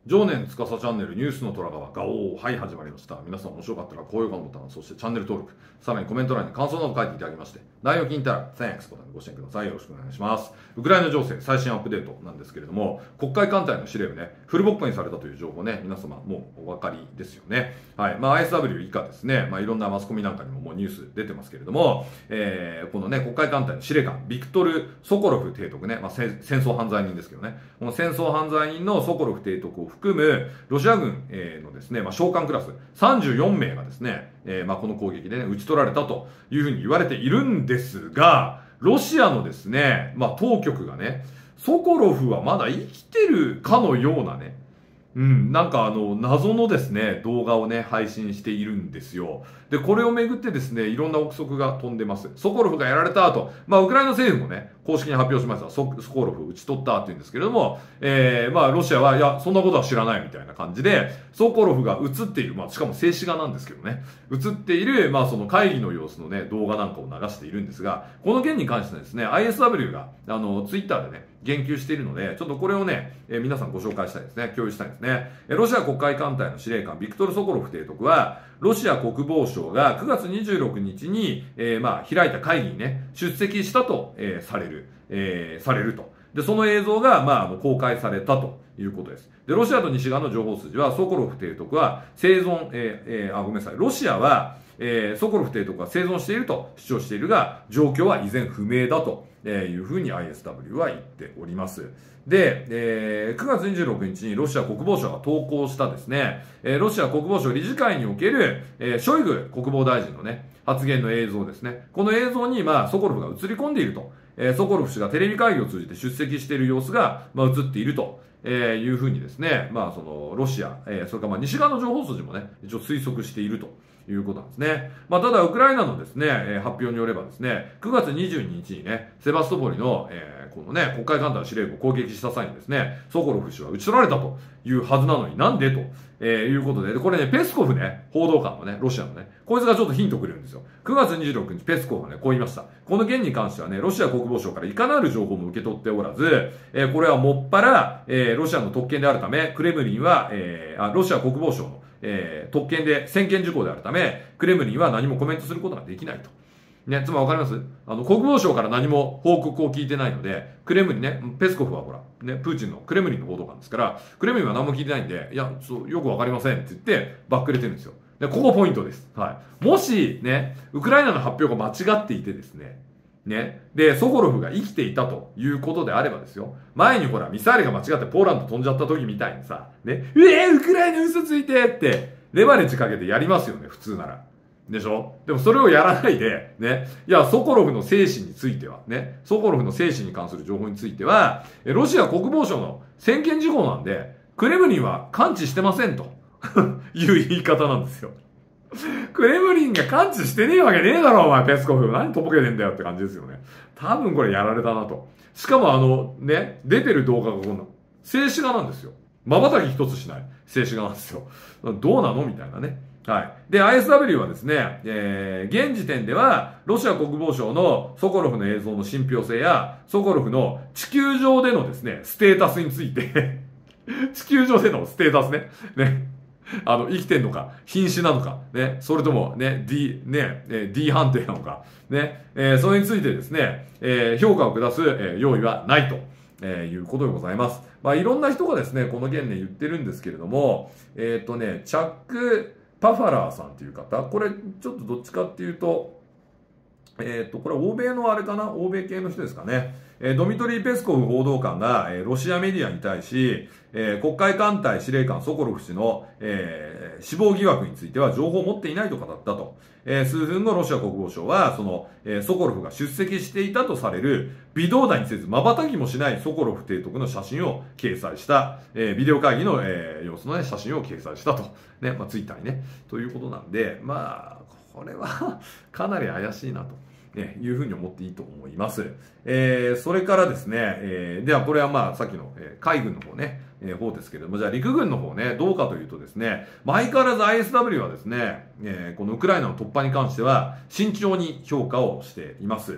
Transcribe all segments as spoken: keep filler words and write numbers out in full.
常年司チャンネルニュースの虎川ガオー、はい、始まりました。皆さん面白かったら高評価のボタン、そしてチャンネル登録、さらにコメント欄に感想など書いていただきまして、内容気に入ったら Thanks ボタンでご支援ください。よろしくお願いします。ウクライナ情勢最新アップデートなんですけれども、黒海艦隊の司令部ね、フルボッコにされたという情報ね、皆様もうお分かりですよね。はい。まあ アイエスダブリュー 以下ですね、まあいろんなマスコミなんかにももうニュース出てますけれども、えー、このね、黒海艦隊の司令官、ビクトル・ソコロフ提督ね、まあ戦争犯罪人ですけどね、この戦争犯罪人のソコロフ提督を含むロシア軍のですね、まあ、将官クラスさんじゅうよんめいがですね、えー、まあこの攻撃でね、撃ち取られたというふうに言われているんですが、ロシアのですね、まあ当局がね、ソコロフはまだ生きてるかのようなね、うん、なんかあの、謎のですね、動画をね、配信しているんですよ。で、これをめぐってですね、いろんな憶測が飛んでます。ソコロフがやられた後、まあ、ウクライナ政府もね、公式に発表しました。ソソコロフを撃ち取ったって言うんですけれども、えー、まあ、ロシアは、いや、そんなことは知らないみたいな感じで、ソコロフが映っている、まあ、しかも静止画なんですけどね、映っている、まあ、その会議の様子のね、動画なんかを流しているんですが、この件に関してはですね、アイエスダブリュー が、あの、ツイッターでね、言及しているので、ちょっとこれをね、えー、皆さんご紹介したいですね。共有したいですね。えー、ロシア黒海艦隊の司令官、ビクトル・ソコロフ提督は、ロシア国防省がくがつにじゅうろくにちに、えー、まあ、開いた会議にね、出席したと、えー、される、えー、されると。で、その映像が、まあ、あの公開されたということです。で、ロシアと西側の情報筋は、ソコロフ提督は生存、えー、えー、あ、ごめんなさい。ロシアは、えー、ソコロフ提督は生存していると主張しているが、状況は依然不明だというふうに アイエスダブリュー は言っております。で、えー、くがつにじゅうろくにちにロシア国防省が投稿したですね、えー、ロシア国防省理事会における、えー、ショイグ国防大臣のね、発言の映像ですね。この映像に、まあ、ソコロフが映り込んでいると。えー、ソコロフ氏がテレビ会議を通じて出席している様子が、まあ、映っていると。えー、いうふうにですね、まあ、その、ロシア、えー、それからまあ、西側の情報筋もね、一応推測しているということなんですね。まあ、ただ、ウクライナのですね、えー、発表によればですね、くがつにじゅうににちにね、セバストポリの、えー、このね、黒海艦隊の司令部を攻撃した際にですね、ソコロフ氏は撃ち取られたというはずなのになんでと、えー、いうことで、で、これね、ペスコフね、報道官のね、ロシアのね、こいつがちょっとヒントくれるんですよ。くがつにじゅうろくにち、ペスコフがね、こう言いました。この件に関してはね、ロシア国防省からいかなる情報も受け取っておらず、えー、これはもっぱら、えー、ロシアの特権であるため、クレムリンは、えー、あ、ロシア国防省の、えー、特権で、専権事項であるため、クレムリンは何もコメントすることができないと。ね、つまりわかりますあの、国防省から何も報告を聞いてないので、クレムリンね、ペスコフはほら、ね、プーチンのクレムリンの報道官ですから、クレムリンは何も聞いてないんで、いや、そう、よくわかりませんって言って、バックれてるんですよ。で、ここポイントです。はい。もし、ね、ウクライナの発表が間違っていてですね、ね。で、ソコロフが生きていたということであればですよ。前にほら、ミサイルが間違ってポーランド飛んじゃった時みたいにさ、ね、うえー、ウクライナ嘘ついてって、レバレッジかけてやりますよね、普通なら。でしょでもそれをやらないで、ね。いや、ソコロフの生死については、ね。ソコロフの生死に関する情報については、ロシア国防省の専権事項なんで、クレムリンは感知してませんという言い方なんですよ。クレムリンが感知してねえわけねえだろ、お前、ペスコフ。何とぼけてんだよって感じですよね。多分これやられたなと。しかもあの、ね、出てる動画がこんな、静止画なんですよ。瞬き一つしない静止画なんですよ。どうなのみたいなね。はい。で、アイエスダブリュー はですね、えー、現時点では、ロシア国防省のソコロフの映像の信憑性や、ソコロフの地球上でのですね、ステータスについて地球上でのステータスね。ね。あの、生きてんのか、瀕死なのか、ね。それとも、ね、D、ね、D 判定なのか、ね。えー、それについてですね、えー、評価を下す、えー、用意はないと。えー、いうことでございます。まあ、いろんな人がですね、この件ね、言ってるんですけれども、えっとね、チャック、パファラーさんっていう方、これちょっとどっちかっていうと、えっと、これ欧米のあれかな欧米系の人ですかね。えー、ドミトリー・ペスコフ報道官が、えー、ロシアメディアに対し、えー、黒海艦隊司令官ソコロフ氏の、えー、死亡疑惑については情報を持っていないと語ったと。えー、数分後、ロシア国防省は、その、えー、ソコロフが出席していたとされる、微動だにせず、瞬きもしないソコロフ提督の写真を掲載した、えー、ビデオ会議の、えー、様子のね、写真を掲載したと。ね、まあ、ツイッターにね。ということなんで、まあ、これはかなり怪しいなと。ね、いうふうに思っていいと思います。えー、それからですね、えー、ではこれはまあさっきの、えー、海軍の方ね、えー、方ですけれども、じゃあ陸軍の方ね、どうかというとですね、まあ、相変わらず アイエスダブリュー はですね、えー、このウクライナの突破に関しては慎重に評価をしています。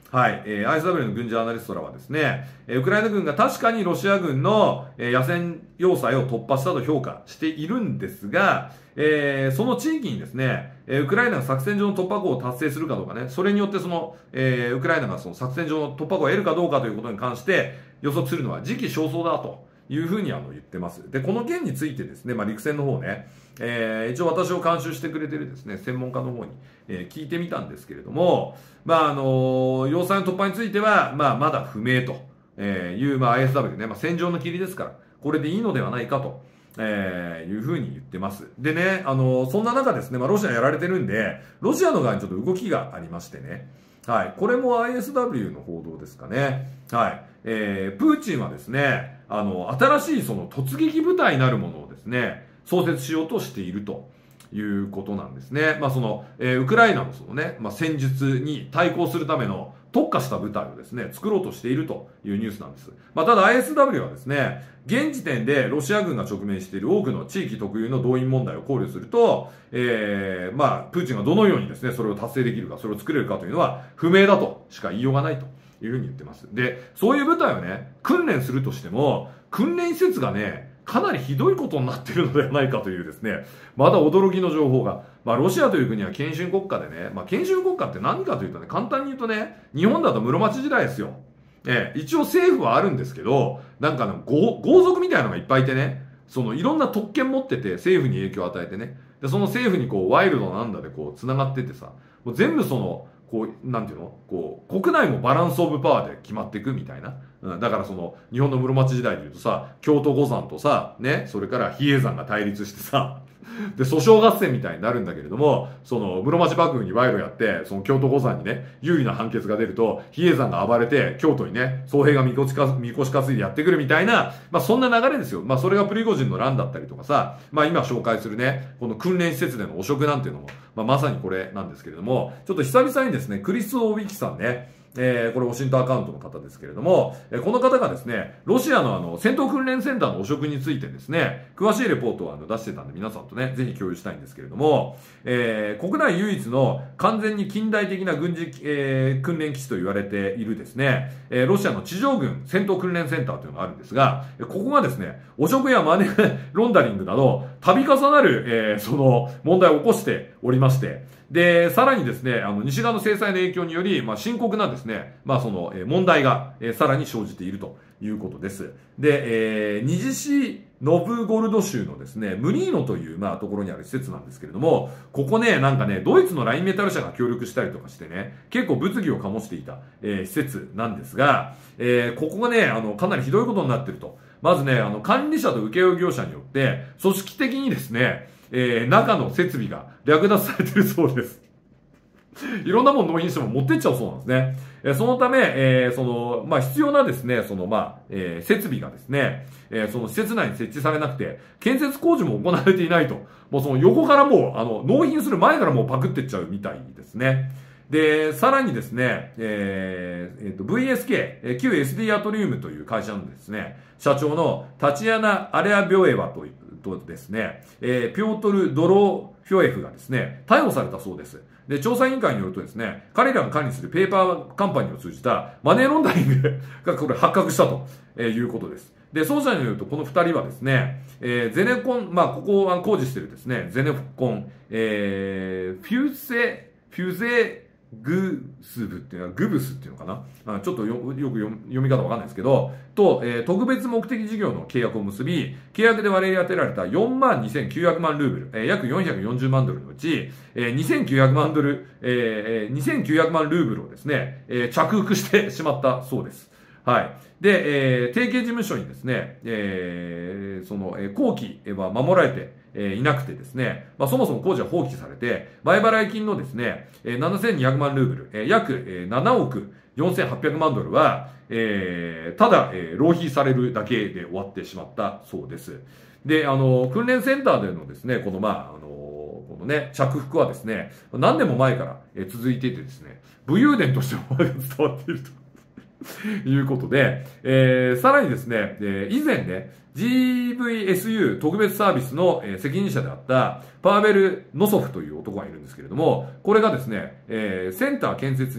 はい、えー、アイエスダブリュー の軍事アナリストらはですね、えー、ウクライナ軍が確かにロシア軍の、えー、野戦要塞を突破したと評価しているんですが、えー、その地域にですね、えー、ウクライナが作戦上の突破口を達成するかどうかね、それによってその、えー、ウクライナがその作戦上の突破口を得るかどうかということに関して予測するのは時期尚早だというふうにあの言ってます。で、この件についてですね、まあ、陸戦の方ね、えー、一応私を監修してくれてるですね、専門家の方に、えー、聞いてみたんですけれども、まあ、あのー、要塞の突破については、まあ、まだ不明という、まあ、アイエスダブリュー ね、まあ、戦場の霧ですから、これでいいのではないかと。えー、いうふうに言ってます。でね、あのー、そんな中ですね、まあ、ロシアやられてるんで、ロシアの側にちょっと動きがありましてね、はい。これも アイエスダブリュー の報道ですかね。はい。えー、プーチンはですね、あの、新しいその突撃部隊なるものをですね、創設しようとしているということなんですね。まあその、えー、ウクライナのそのね、まあ戦術に対抗するための特化した部隊をですね、作ろうとしているというニュースなんです。まあただ アイエスダブリュー はですね、現時点でロシア軍が直面している多くの地域特有の動員問題を考慮すると、えー、まあ、プーチンがどのようにですね、それを達成できるか、それを作れるかというのは不明だとしか言いようがないというふうに言ってます。で、そういう部隊をね、訓練するとしても、訓練施設がね、かなりひどいことになっているのではないかというですね、また驚きの情報が。まあ、ロシアという国は憲春国家でね、まあ、憲春国家って何かというとね、簡単に言うとね、日本だと室町時代ですよ。ええ、一応政府はあるんですけど、なんかの豪豪族みたいなのがいっぱいいてね、そのいろんな特権持ってて政府に影響を与えてね、で、その政府にこうワイルドなんだでこう繋がっててさ、もう全部その、こう、なんていうのこう、国内もバランスオブパワーで決まっていくみたいな。うん、だからその、日本の室町時代で言うとさ、京都五山とさ、ね、それから比叡山が対立してさ、で、訴訟合戦みたいになるんだけれども、その、室町幕府に賄賂やって、その京都五山にね、有利な判決が出ると、比叡山が暴れて、京都にね、僧兵がみこしか、みこし担いでやってくるみたいな、まあそんな流れですよ。まあそれがプリゴジンの乱だったりとかさ、まあ今紹介するね、この訓練施設での汚職なんていうのも、まあまさにこれなんですけれども、ちょっと久々にですね、クリス・オービキさんね、えー、これ、オシントアカウントの方ですけれども、えー、この方がですね、ロシアのあの、戦闘訓練センターの汚職についてですね、詳しいレポートをあの出してたんで、皆さんとね、ぜひ共有したいんですけれども、えー、国内唯一の完全に近代的な軍事、えー、訓練基地と言われているですね、えー、ロシアの地上軍戦闘訓練センターというのがあるんですが、ここがですね、汚職やマネーロンダリングなど、度重なる、えー、その、問題を起こしておりまして、で、さらにですね、あの、西側の制裁の影響により、まあ、深刻なですね、まあ、その、えー、問題が、えー、さらに生じているということです。で、えー、ニジシノブゴルド州のですね、ムリーノという、まあ、ところにある施設なんですけれども、ここね、なんかね、ドイツのラインメタル社が協力したりとかしてね、結構物議を醸していた、えー、施設なんですが、えー、ここがね、あの、かなりひどいことになっていると。まずね、あの、管理者と請負業者によって、組織的にですね、えー、中の設備が略奪されているそうです。いろんなもの納品しても持ってっちゃうそうなんですね。えー、そのため、えー、その、まあ、必要なですね、その、まあ、えー、設備がですね、えー、その施設内に設置されなくて、建設工事も行われていないと。もうその横からもう、あの、納品する前からもうパクってっちゃうみたいですね。で、さらにですね、えー、えー、と、ブイエスケー、旧 エスディー アトリウムという会社のですね、社長のタチアナ・アレア・ビョエワという、とですね、えー、ピョートル・ドロフィオエフがですね、逮捕されたそうです。で、調査委員会によるとですね、彼らが管理するペーパーカンパニーを通じたマネーロンダリングがこれ発覚したということです。で、捜査によるとこの二人はですね、えー、ゼネコン、まあ、ここを工事しているですね、ゼネコン、えー、フューセ、フューゼ、グスブっていうのは、グブスっていうのかな、あ、ちょっとよよく読み方わかんないですけど、と、えー、特別目的事業の契約を結び、契約で割り当てられたよんまんにせんきゅうひゃくまんルーブル、えー、約よんひゃくよんじゅうまんドルのうち、えー、にせんきゅうひゃくまんドル、えー、にせんきゅうひゃくまんルーブルをですね、えー、着服してしまったそうです。はい。で、えー、提携事務所にですね、えー、その、えー、工期は守られて、えー、いなくてですね、まあ、そもそも工事は放棄されて、前払い金のですね、えー、ななせんにひゃくまんルーブル、えー、約、えー、ななおくよんせんはっぴゃくまんドルは、えー、ただ、えー、浪費されるだけで終わってしまったそうです。で、あの、訓練センターでのですね、この、まあ、あの、このね、着服はですね、何年も前から、えー、続いていてですね、武勇伝としても伝わっていると。いうことで、えー、さらにですね、えー、以前ね、ジーブイエスユー 特別サービスの、えー、責任者であったパーベル・ノソフという男がいるんですけれども、これがですね、えー、センター建設に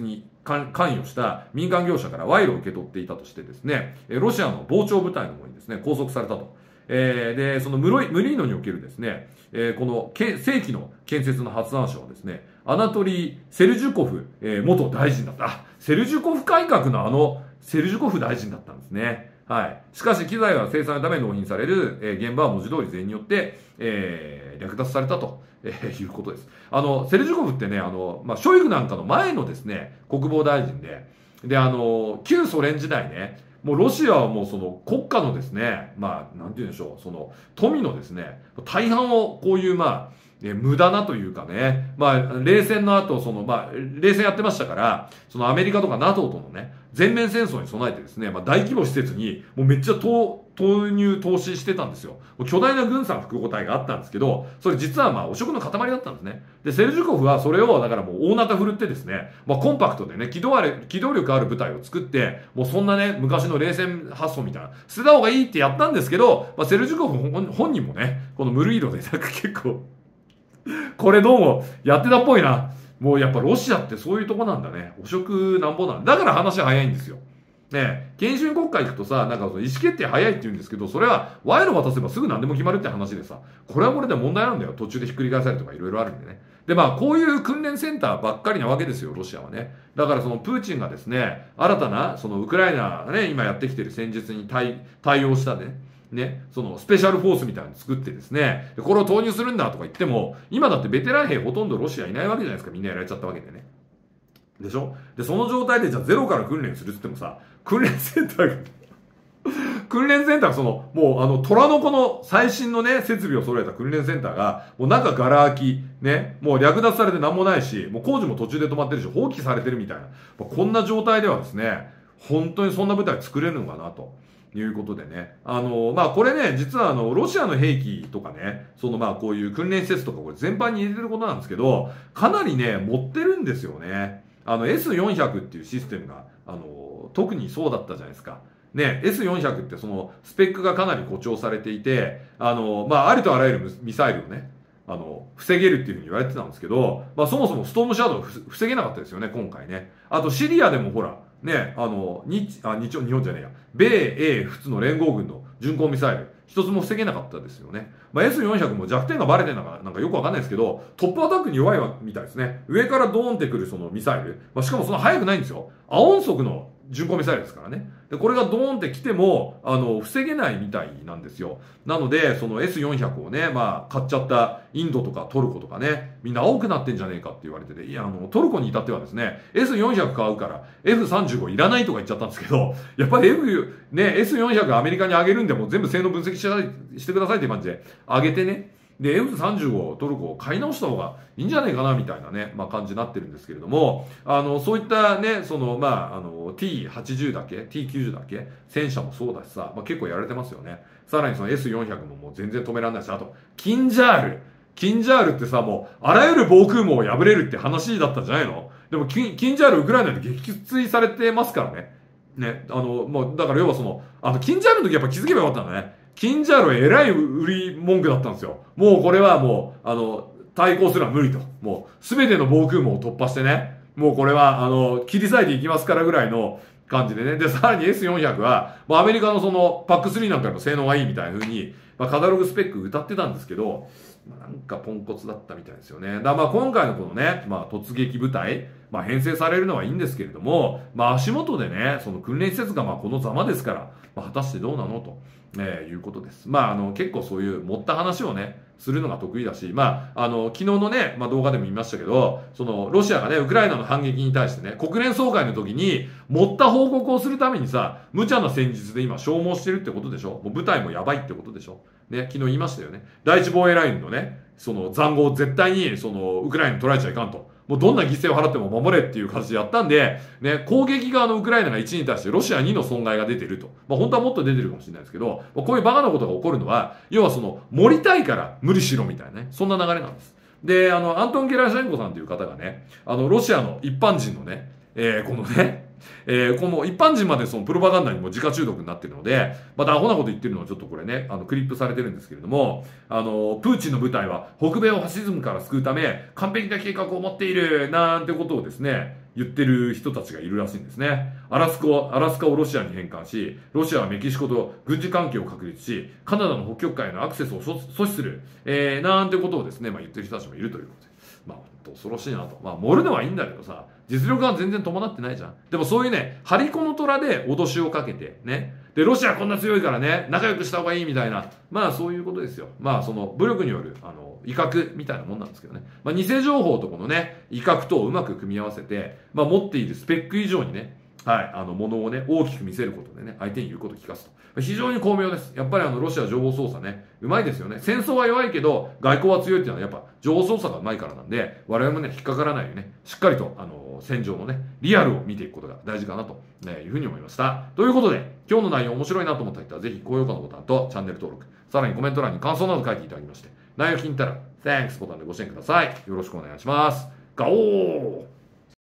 関与した民間業者から賄賂を受け取っていたとしてですね、ロシアの防潮部隊の方にですね、拘束されたと。えー、で、そのムロイムリーノにおけるですね、えー、この正規の建設の発案者はですね、アナトリー・セルジュコフ、えー、元大臣だった。あ、セルジュコフ改革のあの、セルジュコフ大臣だったんですね。はい。しかし、機材は生産のために納品される、えー、現場は文字通り全員によって、えー、略奪されたと、えー、いうことです。あの、セルジュコフってね、あの、まあ、ショイグなんかの前のですね、国防大臣で、で、あの、旧ソ連時代ね、もうロシアはもうその国家のですね、まあ、なんて言うんでしょう、その富のですね、大半をこういうまあ、え無駄なというかね、まあ、冷戦の後、そのまあ、冷戦やってましたから、そのアメリカとか ナトー とのね、全面戦争に備えてですね、まあ大規模施設にもうめっちゃ投投入、投資してたんですよ。巨大な軍産複合体があったんですけど、それ実はまあ汚職の塊だったんですね。で、セルジュコフはそれをだからもう大なた振るってですね、まあコンパクトでね、機動あれ、機動力ある部隊を作って、もうそんなね、昔の冷戦発想みたいな、捨てた方がいいってやったんですけど、まあセルジュコフ本人もね、このムルイロでなんか結構、これどうもやってたっぽいな。もうやっぱロシアってそういうとこなんだね。汚職なんぼなんだ。だから話早いんですよ。ねえ、研修国会行くとさ、なんかその意思決定早いって言うんですけど、それは賄賂渡せばすぐ何でも決まるって話でさ、これはこれで問題なんだよ。途中でひっくり返されるとかいろいろあるんでね。で、まあ、こういう訓練センターばっかりなわけですよ、ロシアはね。だからそのプーチンがですね、新たな、そのウクライナがね、今やってきてる戦術に対、対応したね、ね、そのスペシャルフォースみたいなの作ってですね、これを投入するんだとか言っても、今だってベテラン兵ほとんどロシアいないわけじゃないですか、みんなやられちゃったわけでね。でしょ？で、その状態でじゃあゼロから訓練するって言ってもさ、訓練センターが訓練センターがその、もうあの、虎の子の最新のね、設備を揃えた訓練センターが、もう中ガラ空き、ね、もう略奪されてなんもないし、もう工事も途中で止まってるし、放棄されてるみたいな。こんな状態ではですね、本当にそんな部隊作れるのかなと。いうことでね。あの、まあ、これね、実はあの、ロシアの兵器とかね、そのまあ、こういう訓練施設とかこれ全般に入れてることなんですけど、かなりね、持ってるんですよね。あの、エスよんひゃく っていうシステムが、あの、特にそうだったじゃないですか。ね、エスよんひゃく ってその、スペックがかなり誇張されていて、あの、まあ、ありとあらゆるミサイルをね、あの、防げるっていうふうに言われてたんですけど、まあ、そもそもストームシャドウ防げなかったですよね、今回ね。あと、シリアでもほら、ね、あの、日、あ、日、日本じゃねえや。米、英、仏の連合軍の巡航ミサイル、一つも防げなかったですよね。まあ、エスよんひゃく も弱点がバレてるのかなんかよくわかんないですけど、トップアタックに弱いみたいですね。上からドーンってくるそのミサイル。まあ、しかもそんな速くないんですよ。亜音速の巡航ミサイルですからね。で、これがドーンって来ても、あの、防げないみたいなんですよ。なので、その エスよんひゃく をね、まあ、買っちゃったインドとかトルコとかね、みんな青くなってんじゃねえかって言われてて、いや、あの、トルコに至ってはですね、エスよんひゃく 買うから エフさんじゅうご いらないとか言っちゃったんですけど、やっぱり F、ね、エスよんひゃく アメリカにあげるんで、もう全部性能分析してしてくださいって感じで、あげてね、で、エフさんじゅうご トルコを買い直した方がいいんじゃないかな、みたいなね、まあ感じになってるんですけれども、あの、そういったね、その、まあ、あの、ティーはちじゅう だけ ティーきゅうじゅう だけ戦車もそうだしさ、まあ結構やられてますよね。さらにその エスよんひゃく ももう全然止められないし、あと、キンジャール。キンジャールってさ、もう、あらゆる防空網を破れるって話だったんじゃないの？でもキン、キンジャールウクライナで撃墜されてますからね。ね、あの、もう、だから要はその、あの、キンジャールの時やっぱ気づけばよかったんだね。キンジャールはえらい売り文句だったんですよ。もうこれはもう、あの、対抗するのは無理と。もう、すべての防空網を突破してね。もうこれは、あの、切り裂いていきますからぐらいの感じでね。で、さらに エスよんひゃく は、まあアメリカのその、パックスリーなんかの性能がいいみたいな風に、まあカタログスペック歌ってたんですけど、まあ、なんかポンコツだったみたいですよね。だからまあ今回のこのね、まあ突撃部隊、まあ編成されるのはいいんですけれども、まあ足元でね、その訓練施設がまあこのざまですから、まあ果たしてどうなのと。えー、いうことです。まあ、あの、結構そういう持った話をね、するのが得意だし、まあ、あの、昨日のね、まあ動画でも言いましたけど、その、ロシアがね、ウクライナの反撃に対してね、国連総会の時に、持った報告をするためにさ、無茶な戦術で今消耗してるってことでしょ？もう部隊もやばいってことでしょ？ね、昨日言いましたよね。第一防衛ラインのね、その塹壕を絶対に、その、ウクライナに取られちゃいかんと。もうどんな犠牲を払っても守れっていう形でやったんで、ね、攻撃側のウクライナがいちに対してロシアにの損害が出てると。まあ本当はもっと出てるかもしれないですけど、こういうバカなことが起こるのは、要はその、盛りたいから無理しろみたいなね、そんな流れなんです。で、あの、アントン・ゲラシェンコさんという方がね、あの、ロシアの一般人のね、えー、このね、えー、この一般人までそのプロパガンダにも自家中毒になっているので、またアホなこと言ってるのはちょっとこれね、あの、クリップされてるんですけれども、あの、プーチンの部隊は北米をファシズムから救うため、完璧な計画を持っている、なんてことをですね、 言ってる人たちがいるらしいんですね。アラスカ、アラスカをロシアに返還し、ロシアはメキシコと軍事関係を確立し、カナダの北極海へのアクセスを阻阻止する、えー、なんてことをですね、まあ、言ってる人たちもいるということで。まあ、本当恐ろしいなと。まあ、盛るのはいいんだけどさ、実力が全然伴ってないじゃん。でもそういうね、張り子の虎で脅しをかけて、ね。で、ロシアこんな強いからね、仲良くした方がいいみたいな。まあ、そういうことですよ。まあ、その、武力による、あの、威嚇みたいなもんなんですけどね。まあ、偽情報とこのね、威嚇とをうまく組み合わせて、まあ、持っているスペック以上にね、はい、あの、ものをね、大きく見せることでね、相手に言うことを聞かすと。非常に巧妙です。やっぱりあの、ロシア情報操作ね、うまいですよね。戦争は弱いけど、外交は強いっていうのはやっぱ、情報操作がうまいからなんで、我々もね、引っかからないようにね、しっかりと、あの、戦場のね、リアルを見ていくことが大事かなと、ね、いうふうに思いました。ということで、今日の内容面白いなと思った人は、ぜひ高評価のボタンとチャンネル登録、さらにコメント欄に感想など書いていただきまして、内容気に入ったら、Thanks ボタンでご支援ください。よろしくお願いします。ガオー